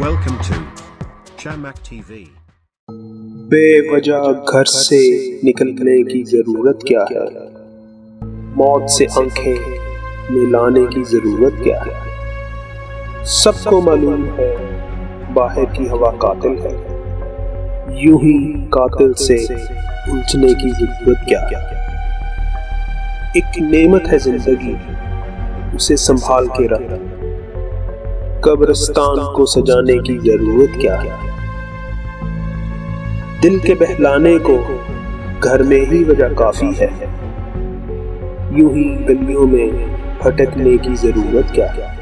Welcome to Chamak TV। बेवजह घर से निकलने की जरूरत क्या है? मौत से आंखें मिलाने की जरूरत क्या है? सबको मालूम है बाहर की हवा कातिल है, यूं ही कातिल से उलझने की जरूरत क्या है? एक नेमत है जिंदगी, उसे संभाल के रख, कब्रिस्तान को सजाने की जरूरत क्या है? दिल के बहलाने को घर में ही वजह काफी है, यूं ही गलियों में भटकने की जरूरत क्या है?